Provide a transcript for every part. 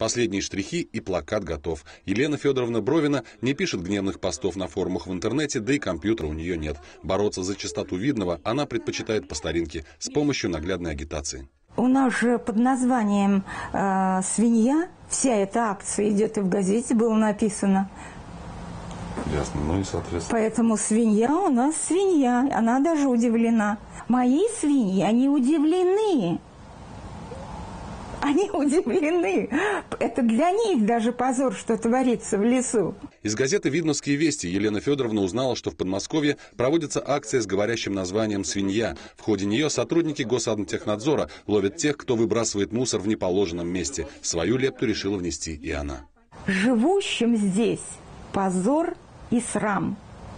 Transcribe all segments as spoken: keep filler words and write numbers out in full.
Последние штрихи и плакат готов. Елена Федоровна Бровина не пишет гневных постов на форумах в интернете, да и компьютера у нее нет. Бороться за чистоту Видного она предпочитает по старинке, с помощью наглядной агитации. У нас же под названием э, «Свинья» вся эта акция идет, и в газете было написано. Ясно, ну и соответственно. Поэтому свинья у нас свинья, она даже удивлена. Мои свиньи, они удивлены. Они удивлены. Это для них даже позор, что творится в лесу. Из газеты «Видновские вести» Елена Федоровна узнала, что в Подмосковье проводится акция с говорящим названием «Свинья». В ходе нее сотрудники Госадмтехнадзора ловят тех, кто выбрасывает мусор в неположенном месте. Свою лепту решила внести и она. Живущим здесь позор и срам.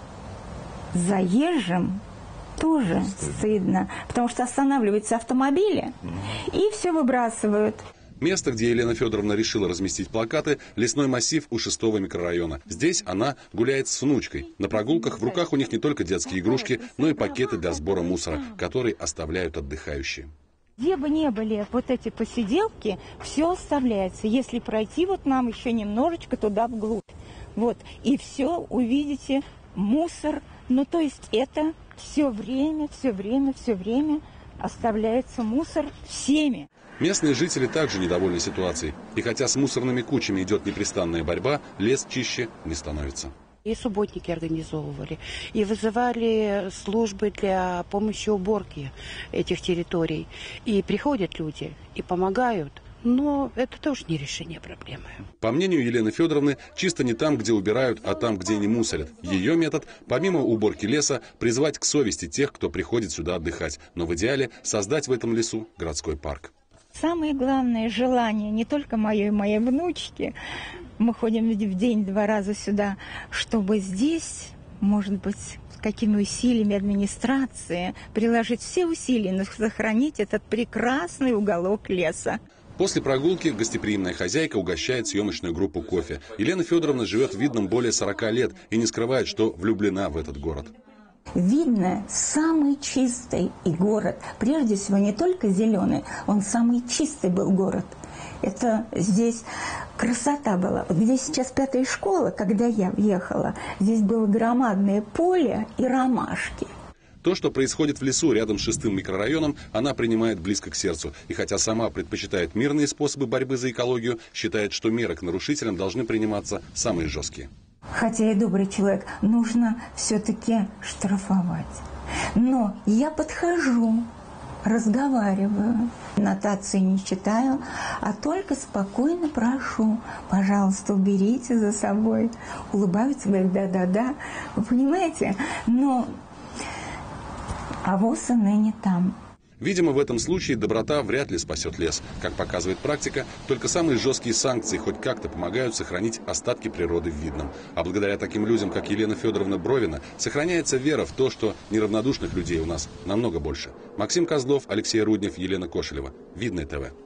Заезжим тоже стыдно, потому что останавливаются автомобили и все выбрасывают. Место, где Елена Федоровна решила разместить плакаты, лесной массив у шестого микрорайона. Здесь она гуляет с внучкой. На прогулках в руках у них не только детские игрушки, но и пакеты для сбора мусора, которые оставляют отдыхающие. Где бы ни были вот эти посиделки, все оставляется. Если пройти вот нам еще немножечко туда вглубь, вот, и все увидите, мусор. Ну, то есть это все время, все время, все время оставляется мусор всеми. Местные жители также недовольны ситуацией. И хотя с мусорными кучами идет непрестанная борьба, лес чище не становится. И субботники организовывали, и вызывали службы для помощи уборки этих территорий. И приходят люди, и помогают. Но это тоже не решение проблемы. По мнению Елены Федоровны, чисто не там, где убирают, а там, где не мусорят. Ее метод, помимо уборки леса, призвать к совести тех, кто приходит сюда отдыхать. Но в идеале создать в этом лесу городской парк. Самое главное желание не только мое и моей внучки, мы ходим в день два раза сюда, чтобы здесь, может быть, какими усилиями администрации, приложить все усилия, но сохранить этот прекрасный уголок леса. После прогулки гостеприимная хозяйка угощает съемочную группу кофе. Елена Федоровна живет в Видном более сорока лет и не скрывает, что влюблена в этот город. Видно, самый чистый и город. Прежде всего, не только зеленый, он самый чистый был город. Это здесь красота была. Вот здесь сейчас пятая школа, когда я въехала, здесь было громадное поле и ромашки. То, что происходит в лесу рядом с шестым микрорайоном, она принимает близко к сердцу. И хотя сама предпочитает мирные способы борьбы за экологию, считает, что меры к нарушителям должны приниматься самые жесткие. Хотя я добрый человек, нужно все-таки штрафовать. Но я подхожу, разговариваю, нотации не читаю, а только спокойно прошу, пожалуйста, уберите за собой. Улыбаются, говорят, да-да-да. Вы понимаете? Но а воз ныне там. Видимо, в этом случае доброта вряд ли спасет лес. Как показывает практика, только самые жесткие санкции хоть как-то помогают сохранить остатки природы в Видном. А благодаря таким людям, как Елена Федоровна Бровина, сохраняется вера в то, что неравнодушных людей у нас намного больше. Максим Козлов, Алексей Руднев, Елена Кошелева. Видное ТВ.